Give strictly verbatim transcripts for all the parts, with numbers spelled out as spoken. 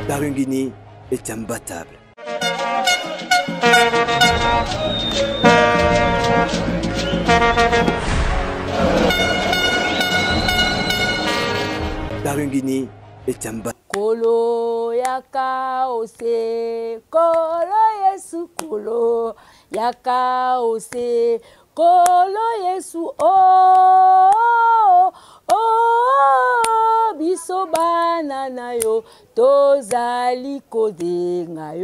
Barungini est imbattable. Barungini est imbattable. Kolo yaka ose, kolo Yesu, kolo yaka ose, kolo Yesu, oh, oh, biso banana yo, tozali kodenga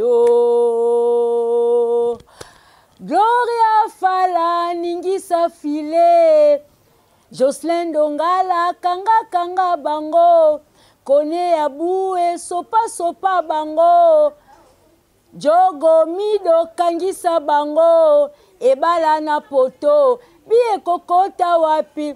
yo. Gloria fala ningisa file, Jocelyn Dongala kanga kanga bango, Kone abue sopa sopa bango, Jogo mido kangisa bango, ebala na poto, biye kokota wapi,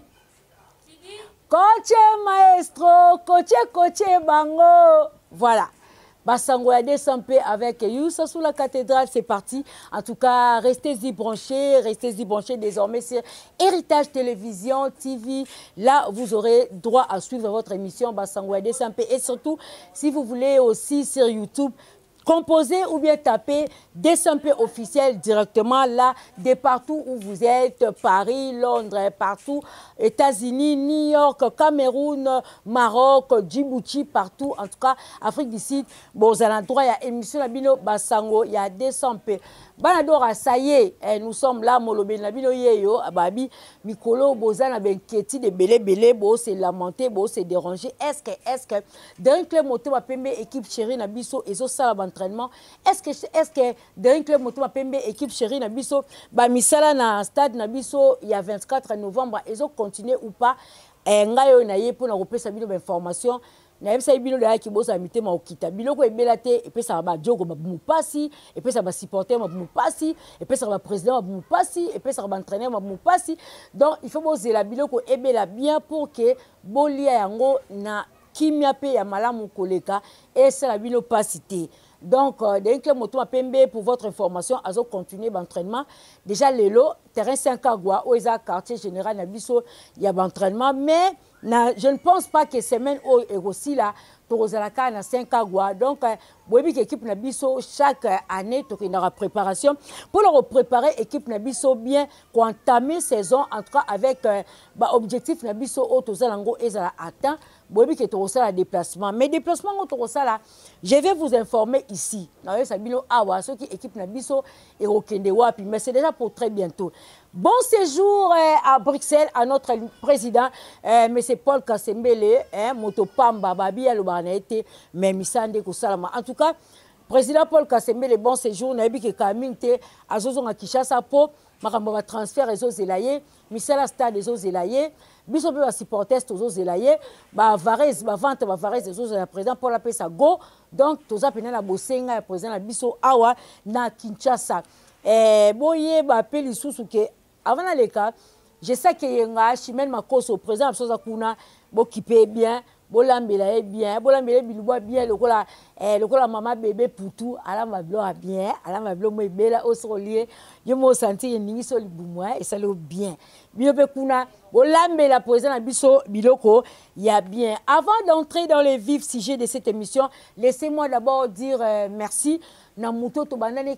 Koche maestro, koche koche bango. Voilà. Basango ya Desampe avec Youssa sous la cathédrale, c'est parti. En tout cas, restez-y branchés, restez-y branchés désormais sur Héritage Télévision, T V. Là, vous aurez droit à suivre votre émission Basango ya Desampe. Et surtout, si vous voulez aussi sur YouTube, composez ou bien tapez Desampe officiel directement là, de partout où vous êtes, Paris, Londres, partout, États-Unis, New York, Cameroun, Maroc, Djibouti, partout, en tout cas, Afrique du Sud. Bon, vous avez le droit, il y a émission Labino Basango, il y a Desampe. Banadora, ça y est, eh, nous sommes là, Molobé, Labino Yeyo, Ababi, Mikolo, Bozana, Benketi, de Belé, Belé, Bo, c'est lamenté, Bo, c'est dérangé. Est-ce que, est-ce que, d'un club moto, ma pembe, équipe chérie, Nabiso, et zo, ça, entraînement. Est-ce que, est-ce que, d'un club moto, ma pembe, équipe chérie, Nabiso, bah, misala, na stade, Nabiso, il y a vingt-quatre novembre, et zo, continuer ou pas, eh, ngayo, na ye, pour na repérer sa vidéo d'information. Na yebisa bino la ki bosa mité ma okita biloko ebelate et puis ça va jogo ba mupasi et puis ça va supporter ma mupasi et puis ça va président ma mupasi et puis ça va entraîner ma mupasi. Donc il faut boser la biloko ebela bien pour que bolia yango na kimia pe ya malamu koleka et ça la bino pas cité. Donc, euh, d'un club moto à Pembe, pour votre information, à continuer l'entraînement. Déjà, Lélo, terrain cinq Agua, où il y a quartier général, il y a l'entraînement. Mais na, je ne pense pas que semaine où il y a aussi là, pour na cinq Agua. Donc, euh, l'équipe Nabiso, chaque année, il y aura préparation. Pour leur préparer, l'équipe Nabiso bien, pour entamer saison, en tout cas, avec euh, bah, objectif Nabiso, Otozalango et Zala atteint. Bobi qui est au la déplacement. Mais déplacement au là, je vais vous informer ici. Ceux qui équipent Nabiso et Rokende Wapi. Mais c'est déjà pour très bientôt. Bon séjour euh, à Bruxelles à notre président, euh, M. Paul Kasembele, hein, Motopamba, Babi, Alobanete, Memisande Kosalama. En tout cas, président Paul Kasembele, bon séjour, Nabi qui Kaminte, Azozon à Kishasa Po, Makamba transfert et Zelaye, Misala Stade et Zelaye. Biso be supporters tozo zelaye ba Varese ba vente ba Varese tozo la président pour la pesa go donc toza pena na bosenga président na biso awa na Kinshasa eh boye ba peli susu ke avant les cas je sais que yenga chimel makoso président absolument kuna bo kipe bien bolambela bien bolambela bilwa bien lokola eh lokola mama bébé poutou ala mablo bien ala mablo mo bela osolier yo mo sentir ningi so libumwa et ça le bien biobe kuna bolambela président biso biloko il y a bien. Avant d'entrer dans le vif sujet de cette émission, laissez-moi d'abord dire euh, merci na muto to banane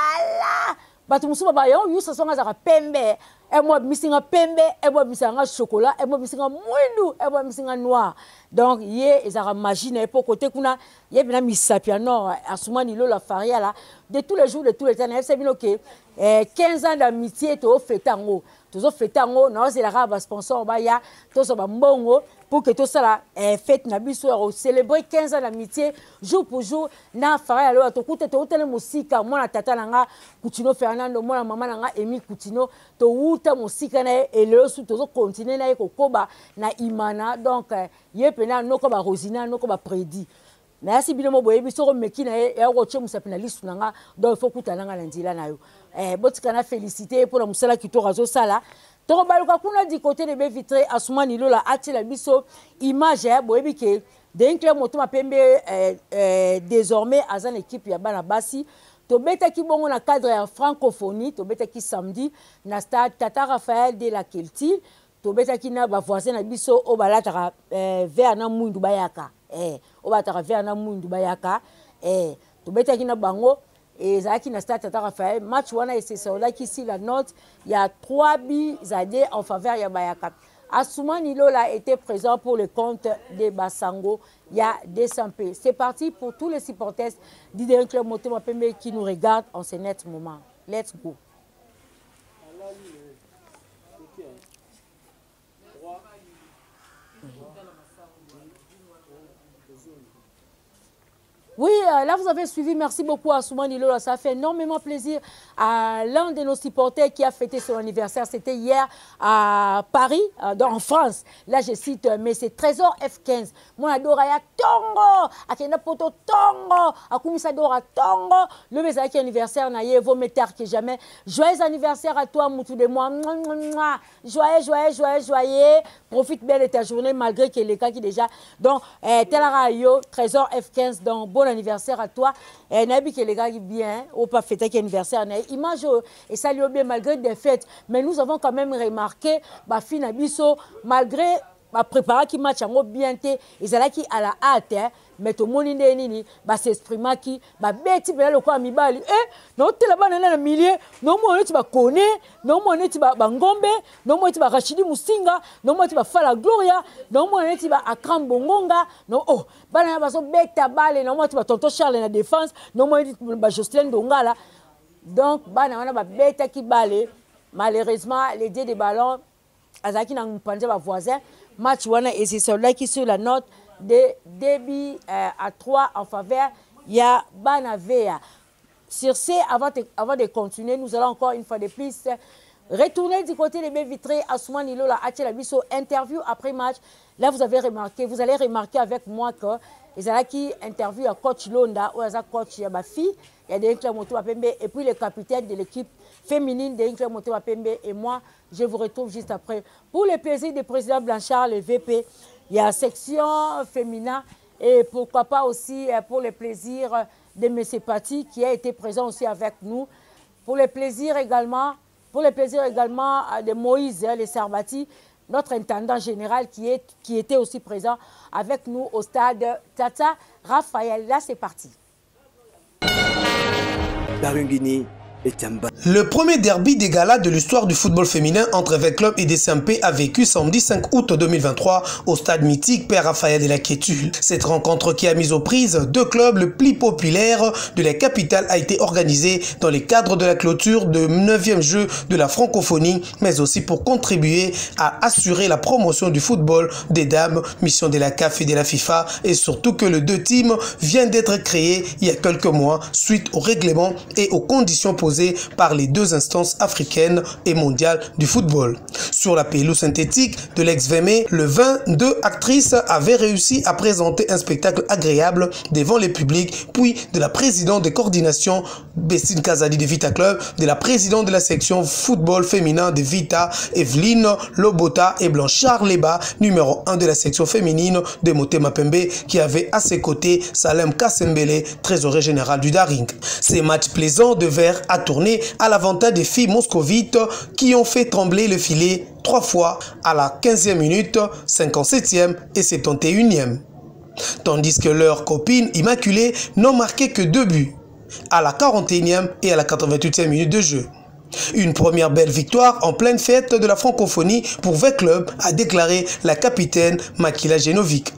kala batu musuba ba yo yusa songa za pembe et moi misinga pembe et moi misinga chocolat et moi misinga mwindu et moi misinga noir. Donc yé ezara magie na pour côté kuna yé bina misapia non asumani lo la faria là de tous les jours de tous les temps c'est bien OK quinze ans d'amitié to fetango to fetango na c'est la sponsor ba ya to so ba mbongo pour que tout ça là fête na biso célébrer quinze ans d'amitié jour pour jour na faria lo to kuta to tele musika mona tata nanga Coutinho Fernando mona mama nanga Emi Coutinho to uta musika na et le sous to continuer na ko koba na imana donc yé pena noko ba Rosina noko ba prédit. Merci bien mo boyebi soko meki na e roche musapina lisu nanga donc faut kutana nga ndila na yo eh botikana féliciter pour la musala ki to razo sala to baluka kuna du côté de Bevitré Asumani Lola atila biso image boyebi ke d'un club moto mapembe euh, euh, désormais azan équipe ya bana basi to beta ki bongo na cadre ya francophonie to beta ki samedi na stade Tata Raphaël de la Kelti to beta ki na ba voisin na biso o balata euh, vers na mundu bayaka eh o bataka faire na mundu bayaka eh to beta kina bango et Zaki na stade Tata Raphaël match wana et c'est ça là qui ici la note il y a trois buts à deux en faveur ya bayaka. Assoumani Lola était présent pour le compte de Basango. Il y a deux cents P. C'est parti pour tous les supporters d'Idéen Club Motema Pembe qui nous regardent en ce net moment. Let's go. Oui, là vous avez suivi, merci beaucoup à Soumani Lola, ça fait énormément plaisir à l'un de nos supporters qui a fêté son anniversaire, c'était hier à Paris, en France, là je cite, mais c'est Trésor F quinze, mon adoraya Tongo, à Kena Poto Tongo, à Koumissadora Tongo, le mes anniversaire naïe, vos métard que jamais, joyeux anniversaire à toi, Moutou de moi, joyeux, joyeux, joyeux, joyeux, profite bien de ta journée malgré que les cas qui déjà, donc, Telara Yo, Trésor F quinze, donc, bon anniversaire à toi. Et Nabi que les gars bien, au pas fêter qui anniversaire. Image et ça lui bien malgré des fêtes. Mais nous avons quand même remarqué, bah fin abisso malgré bah préparer qui match en bien té, ils allaient qui à la hâte, mais tout le monde est nini, bah s'exprimer qui, bah bêti ben le quoi mi bali, eh non t'es là-bas dans le milieu, non moi on est tu vas connaître, non moi on est tu vas bangombe, non moi tu vas Rachidi Musinga, non moi tu vas Fala Gloria, non moi on est tu vas Akram Bongonga, non oh bah là baso bêta balle, non moi tu vas tonton Charles dans la défense, non moi tu vas Jocelyn Dongala, donc bah là on a bah bêta qui balle, malheureusement les dieux des ballons, Azaki n'a pas de voisin. Match wana et c'est celui qui sur la note de débit euh, à trois en faveur il y a Banavea. Sur ce, avant de, avant de continuer, nous allons encore une fois de plus retourner du côté de B Vitré à Soumani Lola Atchelabiso, interview après match. Là, vous avez remarqué, vous allez remarquer avec moi que les gens qui interviewent à coach Londa ou à coach Yabafi, il y a des clubs Motema Pembe et puis le capitaine de l'équipe féminine des clubs Motema Pembe et moi, je vous retrouve juste après. Pour le plaisir du président Blanchard, le V P, il y a section féminin et pourquoi pas aussi pour le plaisir de M. Pati qui a été présent aussi avec nous. Pour le plaisir également, pour le plaisir également de Moïse, le Sarbati, notre intendant général qui, est, qui était aussi présent avec nous au stade Tata Raphaël. Là, c'est parti. Barungini. Le premier derby des galas de l'histoire du football féminin entre V Club et D C M P a vécu samedi cinq août deux mille vingt-trois au stade mythique Père Raphaël de la Quétule. Cette rencontre qui a mis aux prises deux clubs le plus populaires de la capitale a été organisée dans le cadre de la clôture de neuvième jeu de la francophonie, mais aussi pour contribuer à assurer la promotion du football des dames, mission de la C A F et de la FIFA, et surtout que les deux teams viennent d'être créés il y a quelques mois suite au règlement et aux conditions posées par les deux instances africaines et mondiales du football. Sur la pelouse synthétique de l'ex-V M E, le vingt-deux actrices avaient réussi à présenter un spectacle agréable devant le public, puis de la présidente de coordination Bessine Kazadi de Vita Club, de la présidente de la section football féminin de Vita, Evelyne Lobota, et Blanchard Leba, numéro un de la section féminine de Motema Pembe, qui avait à ses côtés Salem Kassembele, trésorier général du Daring. Ces matchs plaisants devinrent à tourner à l'avantage des filles moscovites qui ont fait trembler le filet trois fois à la quinzième minute, cinquante-septième et soixante et unième. Tandis que leurs copines immaculées n'ont marqué que deux buts, à la quarante et unième et à la quatre-vingt-huitième minute de jeu. Une première belle victoire en pleine fête de la francophonie pour V Club, a déclaré la capitaine Makila Genovic.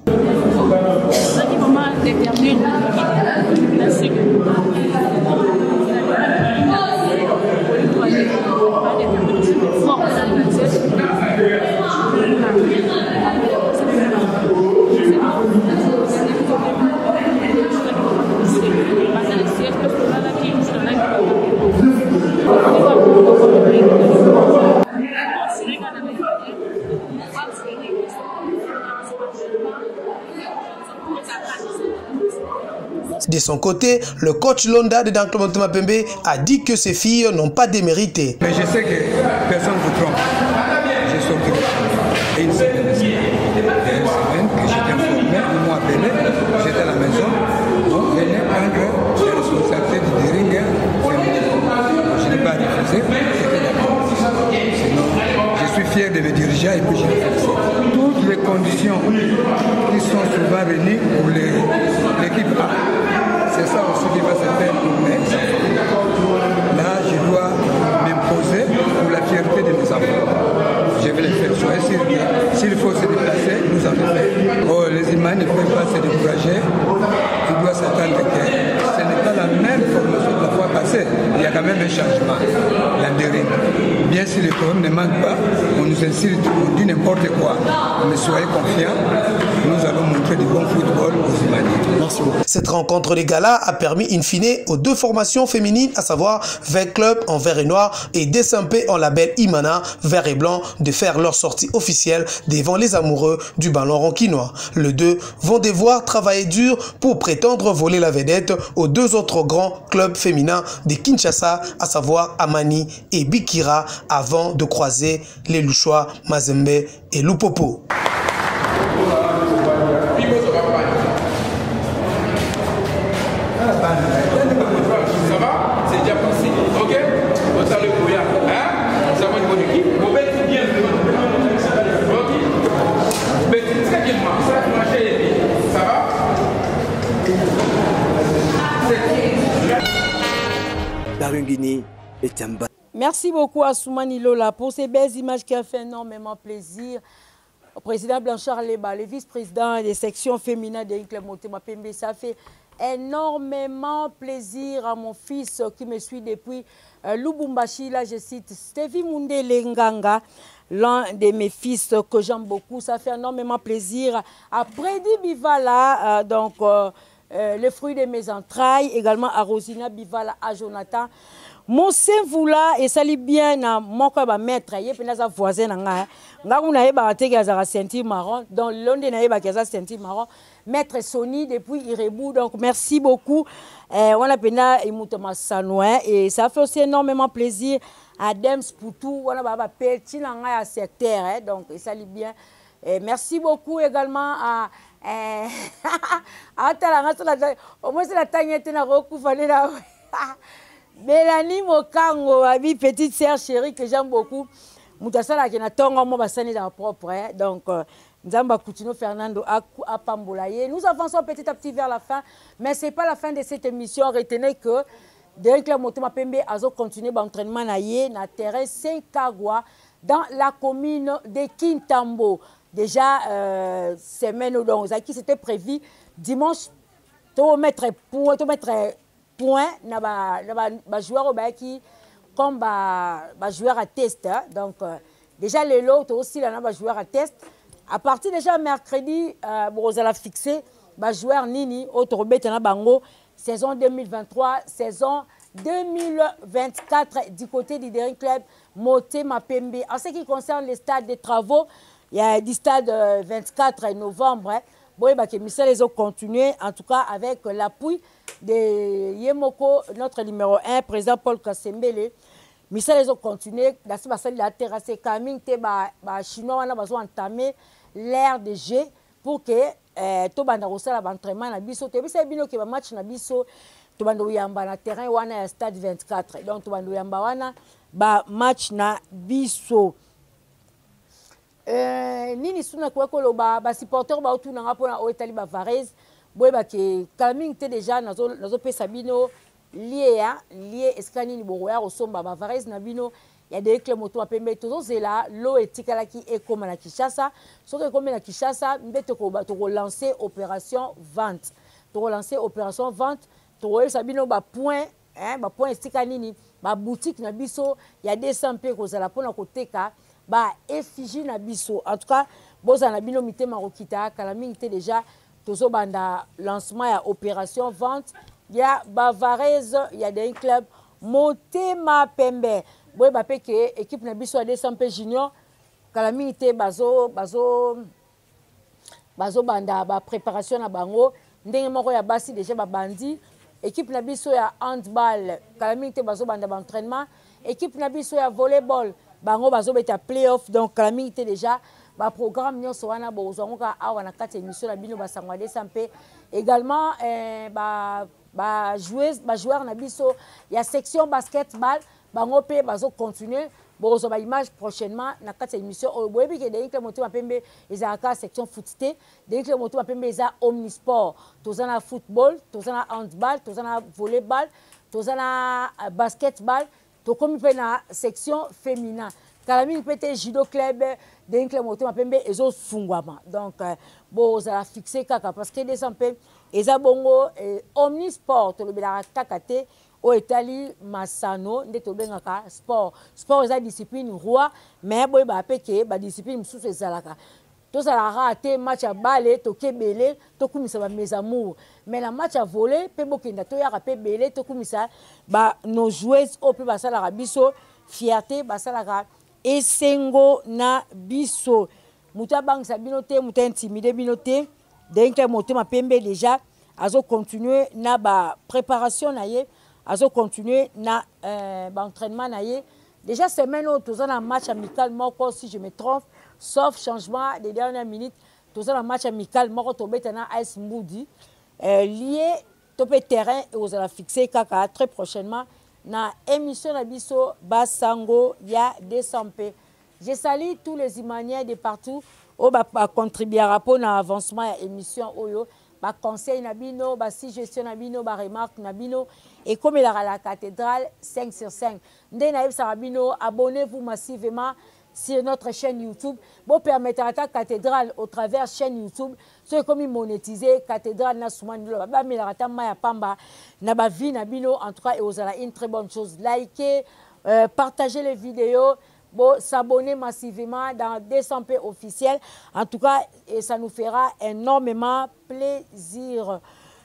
De son côté, le coach Londa de Danklo Motema Pembe a dit que ces filles n'ont pas démérité. Mais je sais que personne ne vous trompe. J'ai sorti et une semaine, une semaine que j'étais informé, ils m'ont appelé, j'étais à la maison, donc venez prendre les responsabilités du Daring féminin. Je n'ai pas refusé, c'était d'accord. Sinon, je suis fier de me diriger et puis je le fais. Toutes les conditions qui sont souvent réunies pour s'attendre que ce n'est pas la même formation que la fois passée. Il y a quand même un changement. L'endérine. Bien sûr, les problèmes ne manquent pas. On nous insulte, on dit n'importe quoi. Mais soyez confiants, nous allons montrer du bon football aux Imaniens. Merci beaucoup. Cette rencontre des galas a permis in fine aux deux formations féminines, à savoir vingt clubs en vert et noir et D S M P en label Imana vert et blanc, de faire leur sortie officielle devant les amoureux du ballon ronquinois. Les deux vont devoir travailler dur pour prétendre voler la vedette aux deux autres grands clubs féminins de Kinshasa, à savoir Amani et Bikira, avant de croiser les Louchois, Mazembe et Lupopo. Ça va? C'est déjà passé. Ok? On s'en le brouillard. Hein? Ça va une bonne équipe. Vous mettez bien le ok? Vous mettez très bien. Ça va marcher. Ça va? Barungini et Tchamba. Merci beaucoup à Soumani Lola pour ces belles images qui ont fait énormément plaisir. Au président Blanchard Leba, le vice-président des sections féminines de Club Motema Pembe, ça fait énormément plaisir à mon fils qui me suit depuis euh, Lubumbashi. Là, je cite Stevie Mundele Nganga, l'un de mes fils que j'aime beaucoup. Ça fait énormément plaisir. À Prédi Bivala, euh, donc euh, euh, le fruit de mes entrailles. Également à Rosina Bivala, à Jonathan. Mon Saint-Voula et sali bien na mon ba maître yé pe na za voisin na nga nga kuna yeba ateke za ceinture marron donc l'onde na yeba za ceinture marron maître Sony depuis Irebu. Donc merci beaucoup. Eh, on a pena imutama sanoin et ça fait aussi énormément plaisir à Dems Poutou on a baba petit na nga ya secteur hein, donc sali bien. Et merci beaucoup également à eh atala nga au moins c'est la tagnette na roku fallait la Mélanie Mokango, ma petite sœur chérie que j'aime beaucoup. Moutasala qui n'a tonga mo basani da propre. Donc Nzamba Coutinho Fernando a Pambolaye. Nous avançons petit à petit vers la fin, mais c'est pas la fin de cette émission. Retenez que Derrick Club Motema Pembe a continué l'entraînement na yé na terrain Saint-Kagwa dans la commune de Kintambo. Déjà euh, semaine où donc qui c'était prévu dimanche to mettre pour to mettre point na ba na ba, ba joueur ba qui comme ba, ba joueur à test hein. Donc euh, déjà les lots aussi là na ba joueur à test à partir déjà mercredi euh, bon on a fixé ba joueur nini autre bête na bango saison deux mille vingt-trois saison deux mille vingt-quatre du côté du Derrick Club Motema Pembe. En ce qui concerne les stades de travaux, il y a du stade euh, vingt-quatre novembre hein. Bon, bah, que Michel les a continué, en tout cas avec l'appui de Yemoko, notre numéro un, président Paul Kassembele. Michel les a continué, dans ce passage, il a terrassé Camille, les Chinois ont entamé l'ère de jeu pour que tout le monde ait l'entraînement. C'est bien que le match na biso, tout le monde ait un terrain ou un stade vingt-quatre. Donc, tout le monde ait un match na biso. Euh, nini suna kwa ko ba ba supporter ba otu na ngapo na Oetali ba Varese boy ba ke Camille te déjà nazo nazo pesa bino lié ya lié escani ni boya osomba ba Varese na bino ya de Club Motema Pembe tozo zela lo etikala ki ekoma na Kinshasa soki ekoma na Kinshasa mbete ko ba to relancer opération vente to relancer opération vente to yesa bino ba point hein ba point estikani ni ba boutique na biso ya deux cents pe ko zala pona koteka ba effigie na biso. En tout cas boza na bino mité marokita kala mingi déjà tozo banda lancement ya opération vente ya ba Varese ya des club Motema Pembe boy ba pe ke équipe na biso ya deux cents pe junior kala mingi bazo bazo bazo banda ba préparation na bango ndenge moko ya basi déjà ba bandi équipe na biso ya handball kala mingi bazo banda ba entraînement équipe na biso ya volleyball bango bazo beta playoff. Donc la minute déjà ba programme nyonso wana bozongo ka awa na kati émission na bino basangwa deux cents pe également eh, ba ba joueurs ba joueurs na biso ya section basketball bango pe bazo continuer bozo ba image prochainement na kati émission o boyebi ke Derrick Club Motema Pembe ezaka section footité Derrick Club Motema Pembe eza omnisport tozana football tozana handball tozana volleyball tozana basketball to komi pe na section féminin Kalami peut-être judo club d'un club moto mapembe ezo fungwama. Donc bon ça fixé kaka parce que des sampe eza bongo omnisport le bela kakate o Italie Masano nde to bengaka sport. Sport eza discipline roi mais boy ba peke ba discipline mususu ezalaka. To ça la raté match à balle to kebele to kumisa ba mes amours mais la match à voler pe bokenda to ya rapé belé to kumisa ba nos joueuses au pe ba sala rabiso fierté ba sala esengo na biso muta bang sa binote muta intimidé binote donc moto ma pembe déjà azo continuer na ba préparation na ye azo continuer na euh, ba entraînement na ye déjà semaine où tous en match amical moko si je me trompe sauf changement des dernières minutes tous en match amical moko to betana ice moody euh, lié topé terrain et vous allez fixer kaka très prochainement na émission na biso basango ya décembre. Je salue tous les imaniens de partout au ba contribuer à rapport na avancement ya émission oyo ba conseil na bino ba suggestion na bino ba remarque na bino et comme il a la cathédrale cinq sur cinq ndé na yebsa bino abonnez-vous massivement sur notre chaîne YouTube. Bon permettre à ta cathédrale au travers chaîne YouTube. C'est comme monétiser cathédrale na soumani lo ba mi la rata maya pamba na ba vie na bino en tout cas et aux ala une très bonne chose. Likez, euh, partagez les vidéos, bon s'abonner massivement dans Décembre officiel. En tout cas et ça nous fera énormément plaisir.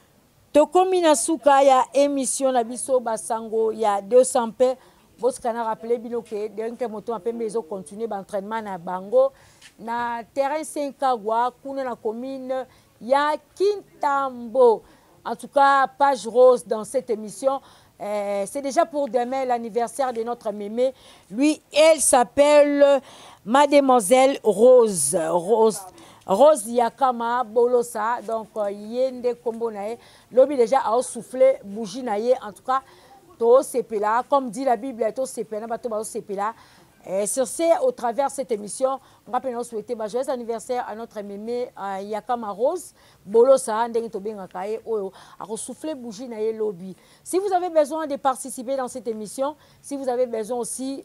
Tokomina suka ya émission na biso basango ya Décembre. Vous avez rappelé que donc moto mapembe ezo continuer l'entraînement na bango na terrain cinq Kagwa kuna na commune ya Kintambo. En tout cas page rose dans cette émission. Euh, c'est déjà pour demain l'anniversaire de notre mémé. Lui, elle s'appelle Mademoiselle Rose. Rose. Rose Yakama Bolosa. Donc yende kombo nae. Lobi déjà a soufflé bougie nae en tout cas. Comme dit la Bible, et sur ce, au travers de cette émission, on va nous souhaiter un joyeux anniversaire à notre mémé Yakama Rose. Bolosa, a soufflé bougie na lobby. Si vous avez besoin de participer dans cette émission, si vous avez besoin aussi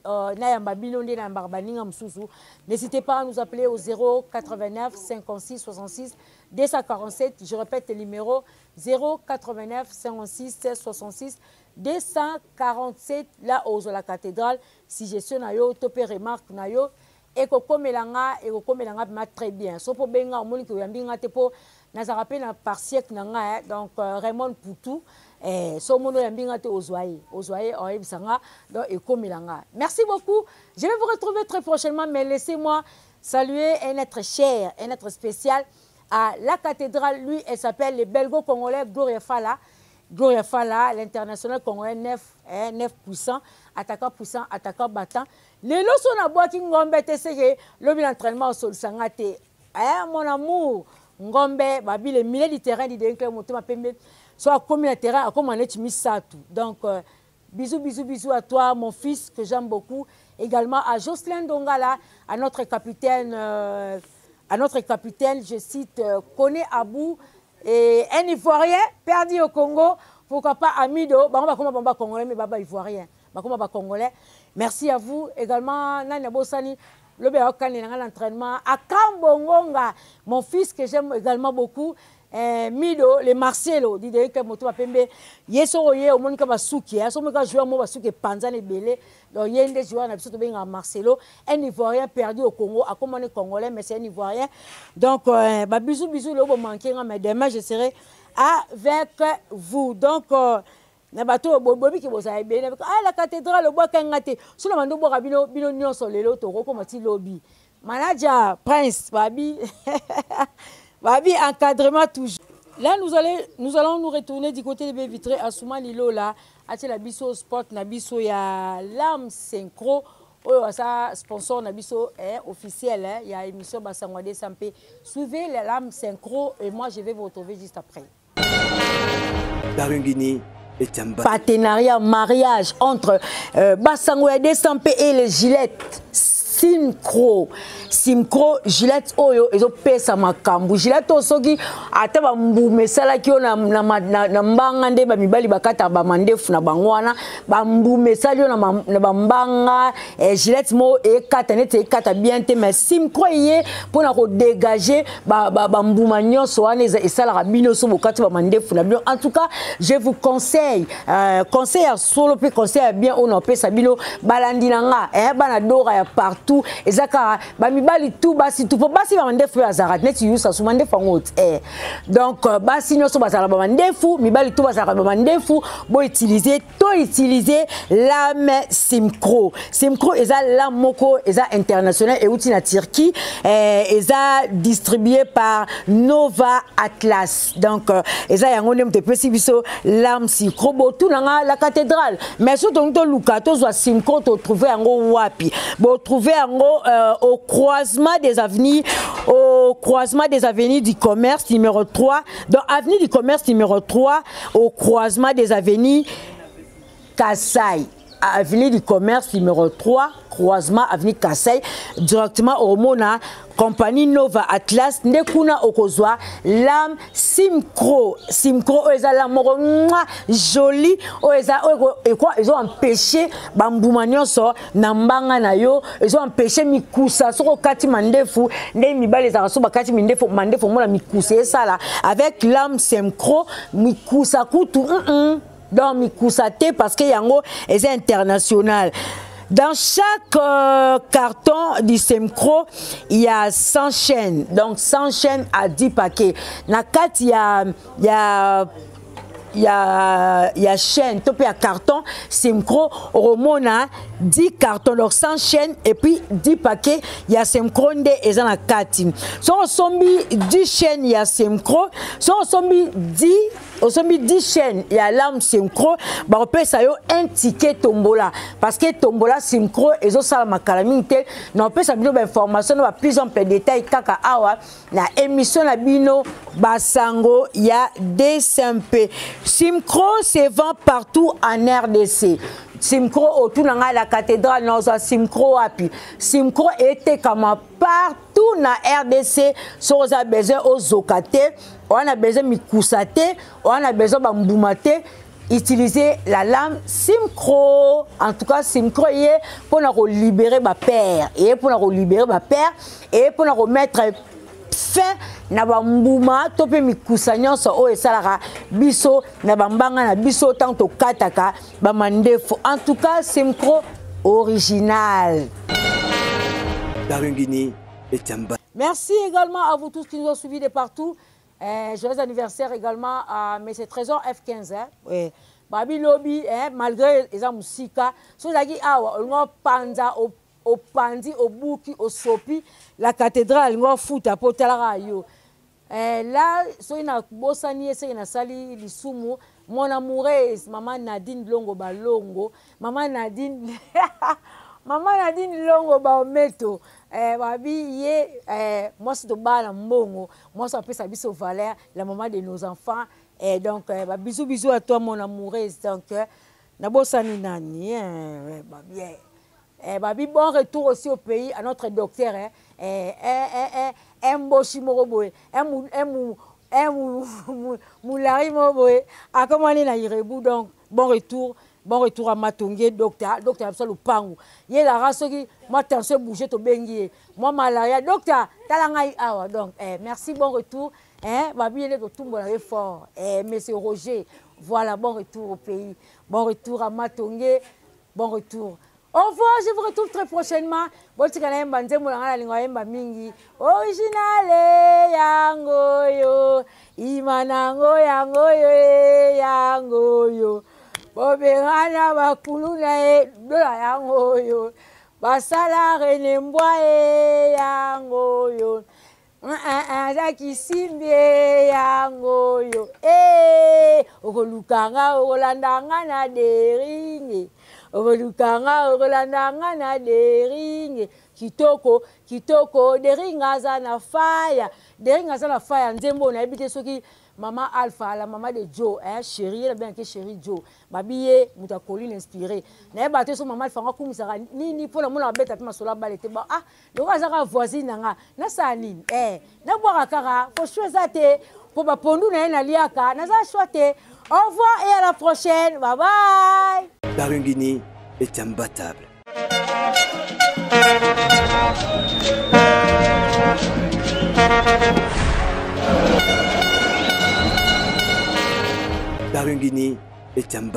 n'hésitez pas à nous appeler au zéro quatre-vingt-neuf cinquante-six soixante-six deux cent quarante-sept. Je répète le numéro zéro quatre-vingt-neuf cinquante-six soixante-six deux cent quarante-sept là aux la cathédrale si gestion na yo topé remarque na yo et ko komelanga et ko komelanga très bien so po benga o moni ko yambinga te po na za rappel na par siècle na nga donc euh, Raymond Poutou et so mono yambinga te ozoaye ozoaye o ebisanga donc et komelanga. Merci beaucoup. Je vais vous retrouver très prochainement mais laissez-moi saluer un être cher, un être spécial à la cathédrale. Lui elle s'appelle le belgo-congolais Gloria Fala. Gloria Fala, l'international congolais neuf, hein, neuf puissant, attaquant puissant, attaquant battant. Les lots sont à bois qui ngombe te sege, le bil entraînement au sol sangate. Hein, mon amour, ngombe, babi les milliers de terrain di denke moto ma pembe, soit comme le terrain, comme on est mis ça tout. Donc euh, bisous, bisous, bisous à toi, mon fils que j'aime beaucoup. Également à Jocelyn Dongala, à notre capitaine, euh, à notre capitaine, je cite euh, Kone Abou. Et un Ivoirien perdu au Congo, pourquoi pas Amido, bah on va comment on congolais mais baba Ivoirien, bah comment on congolais. Merci à vous également Nana Bossani, le béokani dans l'entraînement à Kambongonga, mon fils que j'aime également beaucoup. Eh, Mido, les Marcelo, dit que moto apembe, yeso ye au monde ka basuki, ya so mo ka joueur mo basuki panzane belé, donc yende joueur na biso to benga Marcelo, un Ivoirien perdu au Congo, a comme on est congolais mais c'est un Ivoirien. Donc euh, bah bisous bisous le bon manquer mais demain je serai avec vous. Donc euh, na bato bobi ki boza ebele ah la cathédrale bois kangate, sur le mando boka bino bino nyonso lelo to ko mati lobby. Manager Prince Babi Babi, encadrement toujours. Là, nous allons, nous allons nous retourner du côté de Bévitré à Soumanilo, là, à la Bisso Sport, Nabiso, il y a l'âme synchro, oh, ça, sponsor Nabiso hein, officiel, il hein, y a émission Bassangwade Sampé. Suivez l'âme synchro et moi, je vais vous retrouver juste après. Barungini et Tamba. Partenariat, mariage entre euh, Bassangwade Sampé et les Gilettes. Simcro. Simcro, Gillette Oyo, ils ont pesa makambu. Gillette Osogi, ata ba mbume sala kio na na na mbangande ba mibali bakata ba mandefu na bangwana, ba mbume sala na na bambanga, et Gillette mo e kata nete e kata bien te, mais Simcro yé pour na ko dégager ba ba ba mbuma nyonso wana e sala rabino so bokati ba mandefu na bien. En tout cas, je vous conseille, euh, conseil à solo pe conseil à bien on pesa bino balandinanga, eh bana dora ya partout, ezaka ba mibali tout basi tout basi ba mandefu ya zarat net yusa su mandefu ngot eh. Donc basi nyoso basala ba mandefu, mibali tout basala ba mandefu, bo utiliser to utiliser lame Simcro. Simcro eza lame moko eza international et outil na Turquie, eh eza distribué par Nova Atlas. Donc eza yango nem te pesi biso lame Simcro bo tout nanga la cathédrale. Mais surtout to lukato zo Simcro to trouver yango wapi. Bo trouver yango euh, au croisement des avenues au croisement des avenues du commerce numéro trois. Donc avenue du commerce numéro trois au croisement des avenues Kassai. Avenue du commerce numéro trois, croisement avenue Kassai, directement au Mona, compagnie Nova Atlas, Nekuna Okozwa, lame Simcro. Simcro, eza la moro jolie, eza et quoi, ils ont empêché Bamboumanyon so, Nambanga na yo, ils ont empêché Mikusa, so kati mandefu, ne mi ba les araso bakati mandefu, mandefu mona Mikusa ça là, avec lame Simcro, Mikusa kutu, mm donc Mikousate parce que yango est international. Dans chaque euh, carton du Simcro, il y a cent chaînes. Donc cent chaînes à dix paquets. Na quatre, il y a il y a il y a il y a chaîne, top il y a carton Simcro, Romona dix cartons, donc cent chaînes et puis dix paquets, il y a Simcro et dans la quatre. Si on sombi dix chaînes, il y a Simcro. Si on sombi dix on sombi dix chaînes, il y a lame Simcro, bah on peut ça yo un ticket tombola parce que tombola Simcro et autres ça ma calamité, non peut ça bien information va plus en détail kaka awa la émission la bino basango il y a des S M P. Simcro se vend partout en R D C. Simcro autour de la cathédrale, nous avons Simcro api. Simcro était comme partout dans R D C. Si on a besoin aux Zokate, on a besoin de Mikousate, on a besoin de Mboumate. Utiliser la lame Simcro. En tout cas, Simcro est pour nous libérer ma père et pour nous libérer ma père et pour nous remettre fin na bambuma tope mikusa nyonso o esalaka biso na bambanga na biso tanto kataka ba mandefu. En tout cas, Simcro original. Merci également à vous tous qui nous ont suivis de partout. Euh, joyeux anniversaire également à M. Trésor F quinze. Hein? Oui. Babi Lobby, hein? Malgré les amusika, so zaki awa on panza au au pandi, au bouki, au sopi, la cathédrale, on fout à potala yo. Là, so ina bosani, so ina sali lisumu, mon amoureuse, maman Nadine Longo Balongo, maman Nadine, maman Nadine Longo Baometo, babi ye, moi c'est de bala mbongo, moi ça peut s'habiller au Valère, la maman de nos enfants, et donc bisous bisous à toi mon amoureuse, donc na bosani nani, babi. Eh, babi, bon retour aussi au pays, à notre docteur. Hein. Eh, eh, eh, un beau chimoroboe, un mou, un mou, un mou, moulari moboe. A comment on est na Irebu, donc bon retour, bon retour à Matongé, docteur, docteur absolu pangu. Yé la race qui, moi tension bouger to bengi, moi malaria, docteur, talangai awa. Donc, eh, merci, bon retour. Hein, babi, il est de tout mon fort. Eh, monsieur Roger, voilà, bon retour au pays, bon retour à Matongé, bon retour. Au revoir, je vous retrouve très prochainement. Original yango yo, imanango yango yo, yango yo. Bobengana bakulu na e dola yango yo. Basala renembwa e yango yo. Zaki simbe yango yo. Eh, okolukanga okolandanga na deringe. Okolukanga okolandanga na deringe. Kitoko, kitoko, deringa za na fire. Deringa za na fire nzembo na ebite soki maman Alpha, la maman de Joe, hein, chérie, elle a bien que chérie Joe. Babillé, mouta Colline inspiré. N'a battu son maman Alpha, comme ça, ni ni pour le monde la bête à ma sola balete. Ah, le Razara voisine, n'a n'a sa nine, eh, n'a boire à cara, faut choisir pour ma pondou n'a n'a liaka, n'a pas choisir. Au revoir et à la prochaine. Bye bye. Barungini est imbattable. Barungini est imbattable.